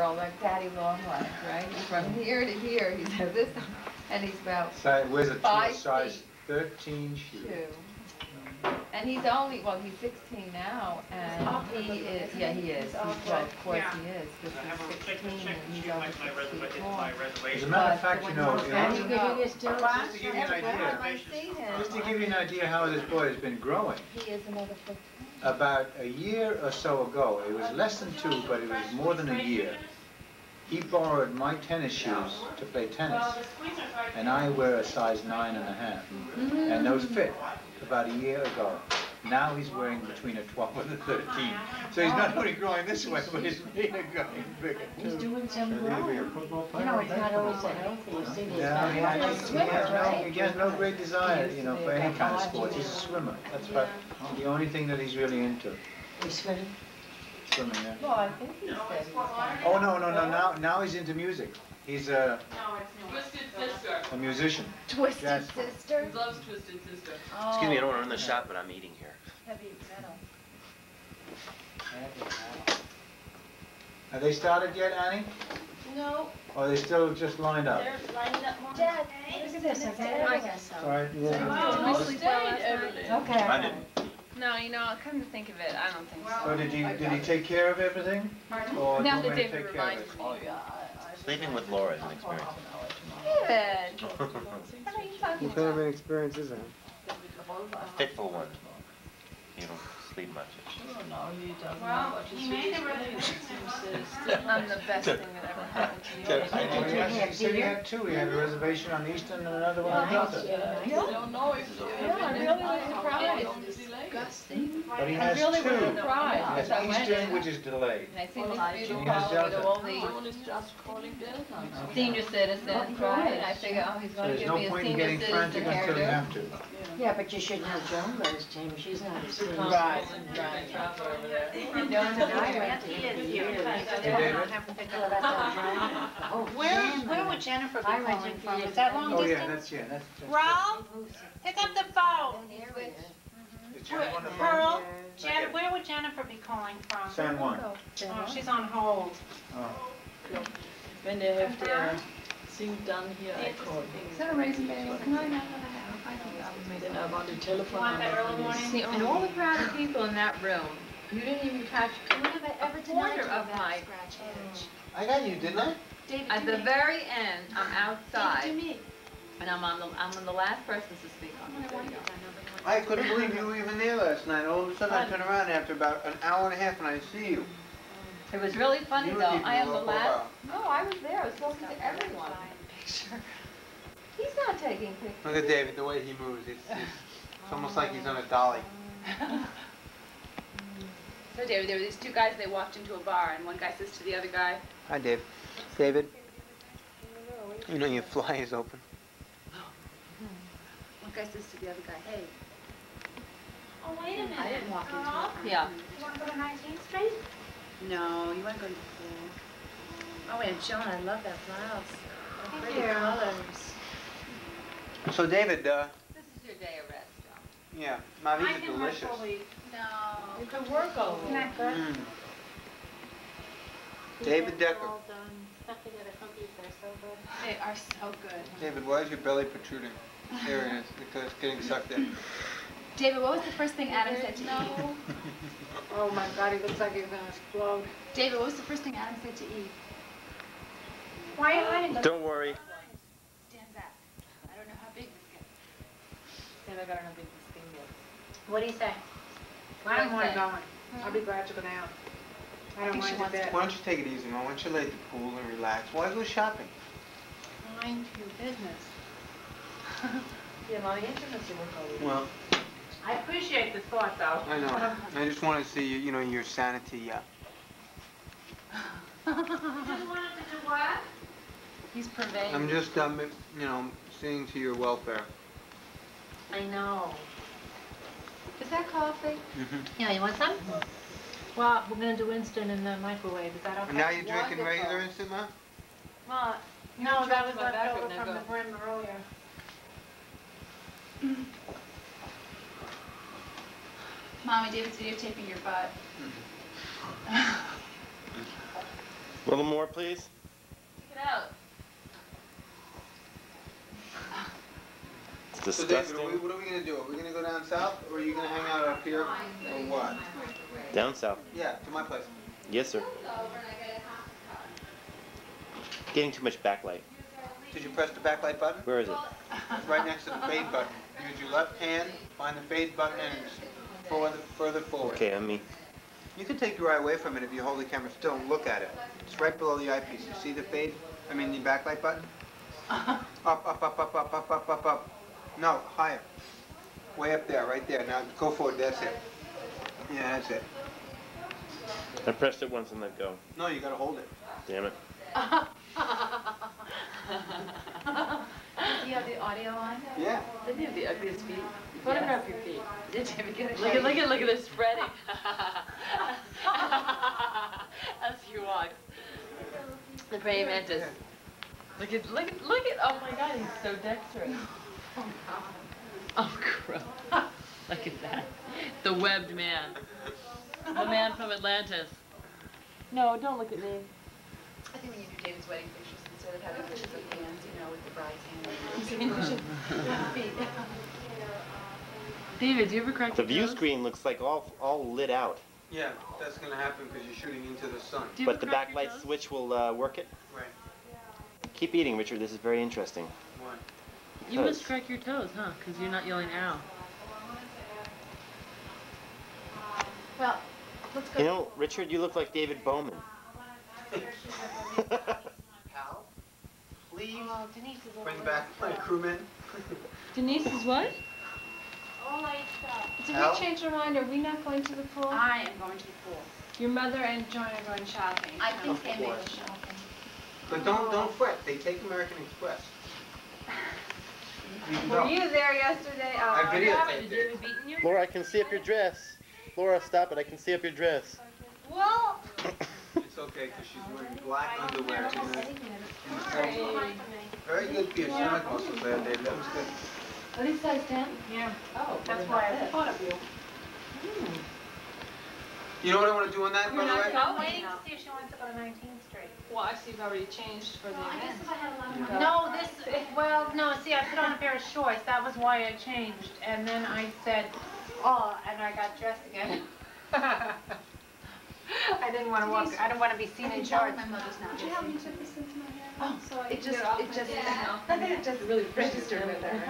world like Daddy Longlegs, right? He's from here to here. He's at this, and he's about Wears a 5 size feet 13 shoe. 2. And he's only, well, he's 16 now, and he is, yeah, he is. Well, of course he is, because he's 16 and he's over 6 feet tall. As a matter of fact, you know, And just to give you an idea, just to give you an idea how this boy has been growing. He is another 15. About a year or so ago, it was less than 2, but it was more than a year, he borrowed my tennis shoes to play tennis, and I wear a size 9.5, and those fit about a year ago. Now he's wearing between a 12 and a 13. So he's not only growing this way, but his feet are going bigger too. He's doing some growing. You know, it's not always so healthy. You see these guys. He has no great desire, you know, for any kind of sports. He's a swimmer. That's about the only thing that he's really into. He's swimming? Swimming, yeah. Well, I think he said he was Oh, no. Now he's into music. He's a musician. Twisted Yes. Sister? He loves Twisted Sister. Oh, Excuse me, I don't want to run the shop, but I'm eating here. heavy metal. Have they started yet, Annie? No, Or are they still just lined up? they're lining up more. Dad, look at this, okay? I guess so. All right. Wow, we stayed every day. Okay. I didn't. No, you know, come to think of it, I don't think so. So did he take care of everything? Or do you Now want that me to David take care of reminded it? me. Sleeping with Laura is an experience. David! What are you talking What kind of about? an experience is that? A fitful one. You don't sleep much. Well, he made the reservation. I'm the best thing that ever happened to me. He said he had 2. He had a reservation on Eastern and another one on Delta. don't know if Yeah, I really was surprised. disgusting. But he I has 2. really was He surprised. has I went Eastern, in, which is delayed. and I see this beautiful Yes, couple with Delta. all these Just calling Delta. senior citizens, right? And I figure, oh, he's So gonna there's give no me a point in senior getting citizen frantic until you hairdo. have to. Yeah, but you shouldn't have Joan goes, Tim. She's not as clean. Right. Joan and I went to him for years. Oh, Where would Jennifer be I rented calling for from? years. Is that long Oh, yeah, distance? that's Ralph, pick up the phone. Is Jen on the phone? Pearl, where would Jennifer be calling from? San Juan. Oh, she's on hold. Oh. When they have their thing done here, I call. Is that a raisin bagel? Can I not have that? I don't know. Then I want the telephone. Want that early morning? See, and all the crowd of people in that room, you didn't even catch Ever corner of my, I got you, didn't I? at the very end, I'm outside, and I'm on the last person to speak on the video. I couldn't believe you were even there last night. All of a sudden I turn around after about an hour and a half and I see you. It was really funny You were though, keeping I am it the up for a last, while. no, I was there, I was talking to everyone. He's not taking pictures. Look at David, the way he moves. It's almost like he's on a dolly. So David, there were these 2 guys, they walked into a bar, and one guy says to the other guy, Hi, Dave. David. You know your fly is open. one guy says to the other guy, hey, Oh, wait a minute. I didn't walk into Carl, it. Yeah. you want to go to 19th Street? No, you want to go to the pool. Oh, and Joan, I love that blouse. Thank Pretty you. colors. So, David, This is your day of rest, Joe. yeah, now these I are can work delicious. all week. No. You could work all Isn't that good? Mm. David Decker. All done. Stuck together cookies, they're so good. They are so good. David, why is your belly protruding? There it is, because it's getting sucked in. David, what was the first thing Adam said to you? Oh my God, he looks like he's gonna explode. David, what was the first thing Adam said to Eve? Why are you hiding? Don't worry. Stand back. I don't know how big this gets. Then I got another thing there. What do you say? I don't mind going. I'll be glad to go down. I don't mind a bit. Why don't you take it easy, Mom? Why don't you lay at the pool and relax? Why go shopping? Mind your business. Yeah, Mommy, intimacy work all week. Well, I appreciate the thought, though. I know. I just want to see, you know, your sanity. You wanted to do what? He's purveying. I'm just, you know, seeing to your welfare. I know. Is that coffee? Yeah, you want some? Well, we're gonna do instant in the microwave. Is that okay? And now you're drinking Wonderful. regular instant, Ma? Well, No, that was my left back over right now, from go. the brim earlier. Mommy, David's videotaping your butt. A little more, please. Get out. It's So David, disgusting. what are we gonna do? Are we gonna go down south, or are you gonna hang out up here, or what? Down south. Yeah, to my place. Yes, sir. Getting too much backlight. Did you press the backlight button? Where is it? It's right next to the fade button. Use your left hand, find the fade button, and further forward. Okay, on me. You can take your eye away from it if you hold the camera still and look at it. It's right below the eyepiece. You see the fade? I mean the backlight button? Up, up, up, up, up, up, up, up, up. No, higher. Way up there, right there. Now go forward. That's it. Yeah, that's it. I pressed it once and let go. No, you gotta hold it. Damn it. Does he have the audio on? Yeah. Didn't he have the ugliest feet? Photograph your feet. Did David get a Look at this spreading. As he walks. The praying mantis. Look at, oh my God, he's so dexterous. Oh, gross. Look at that. The webbed man. The man from Atlantis. No, don't look at me. I think when you do David's wedding pictures, instead of having pictures of hands, you know, with the bride's hand, feet. David, do you ever crack The your view toes? screen looks like all lit out, Yeah, that's gonna happen because you're shooting into the sun. Do you but ever the crack your backlight toes? switch will work it. Right. Keep eating, Richard. This is very interesting. Why? You must crack your toes, huh? Because you're not yelling ow. Well, let's go. You know, Richard, you look like David Bowman. Hal, please Oh, Denise is over bring there. back my crewmen. Denise is what? Did Al? we change our mind? Are we not going to the pool? I am going to the pool. Your mother and Joy are going shopping. I think they may go course. shopping. But don't fret. They take American Express. You Were know. you there yesterday? I Oh, videotaped it. David beating you? Laura, I can see up your dress. Laura, stop it. I can see up your dress. well, It's okay because she's wearing black underwear in the very good piece. You're not muscle there, David. That was good. What did he say, Stan? yeah, Oh, that's why I thought of you. You know what I want to do on that, by the way? I'm waiting to see if she wants to go to 19th Street. Well, actually, you've already changed for the event. No, no, see, I put on a pair of shorts. That was why I changed. And then I said, oh, and I got dressed again. I didn't want to walk, I don't want to be seen in shorts. My mother's not Would you help me listening. put this into my hair? Oh, So I it can just, get off it my just, head? it just really registered with her.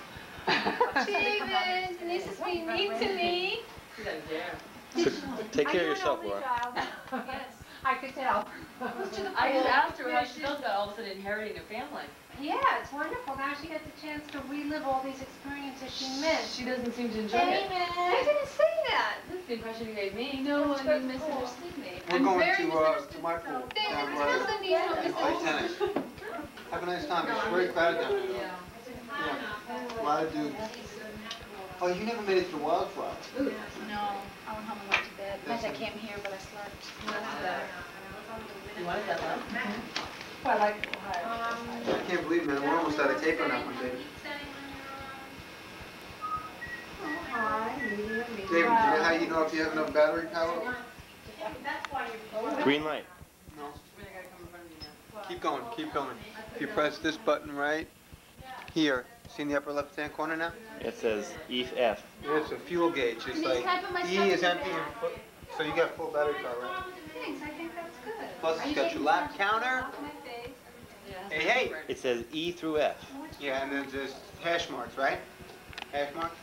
David, Denise is being mean to me. Take care of yourself, Laura. Yes, I could tell. I just asked her how she felt about all of a sudden inheriting a family. Yeah, it's wonderful. Now she gets a chance to relive all these experiences she missed. She doesn't seem to enjoy it. I didn't say that. That's the impression you gave me. No, That's and good. you misunderstood me. We're going to my pool. David, down it's by the- supposed to be no and play tennis. Have a nice time. It's very crowded down there. Yeah. A lot of dudes. Oh, you never made it to Wildflower. No, I went home and went to bed. In fact, I came here, but I slept. You wanted that love? Well, like, I can't believe, man. We're almost out of tape on that one, David. David, do you know how you know if you have enough battery power? Green light. No. Keep going, keep going. If you press this button right here, see in the upper left-hand corner now? It says EF. It's a fuel gauge. It's like E is empty, and so you got full battery power, right? thanks, I think that's good. Plus it's got your lap counter. Hey, hey! It says E through F. Yeah, and then there's hash marks, right? Hash marks.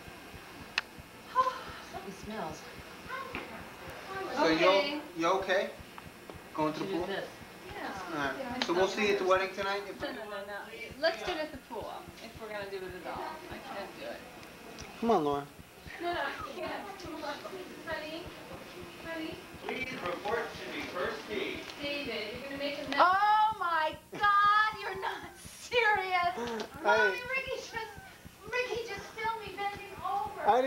He smells. So Okay. you okay? Going to the She did pool? this. Alright. So we'll see you at the wedding tonight? No. Let's do it at the pool, if we're gonna do it at all. I can't do it. Come on, Laura. No, I can't. Honey, honey, Please report to me first key. David, you're gonna make a mess. Oh my God, you're not serious. Mommy, Ricky just filmed me bending over. I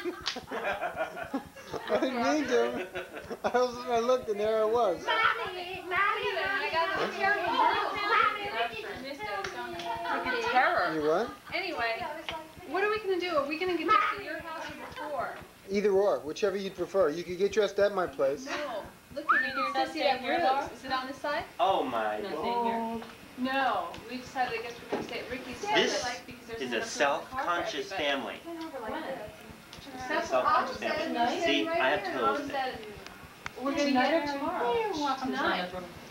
didn't mean to. I looked and there I was. Mommy, I got this terrible Mommy, Ricky just filmed me. Look at terror. You what? Anyway, what are we gonna do? Are we gonna get dressed at your house or before? Either or, whichever you'd prefer. You could get dressed at my place. No. Look, you can see that roof. Is it on this side? Oh my Not God. staying here. No, we decided, I guess we're gonna stay at Ricky's. This because there's is enough room in a the car for self-conscious everybody. family. Self-conscious family. See, I have toes. We're gonna get her tomorrow. You're welcome. There's not enough room.